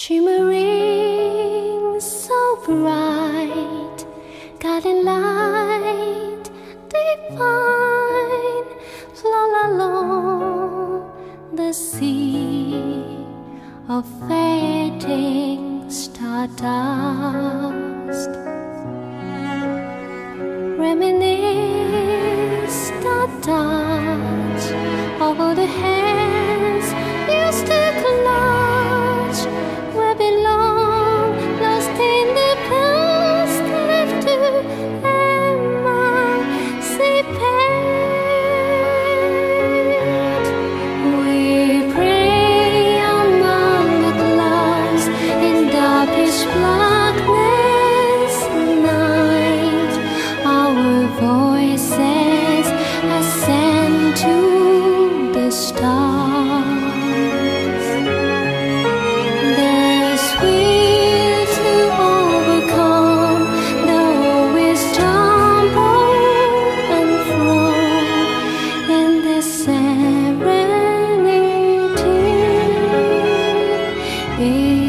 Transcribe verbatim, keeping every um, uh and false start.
shimmering so bright, guiding light divine, flow along the sea of fading stardust. Reminisce the touch of all the hands used to clutch where belong, lost in the past, left to emancipate. We pray among the clouds in darkish blackness night. Our voices ascend to the stars. There's will to overcome, though we stumble and fall in this serenity.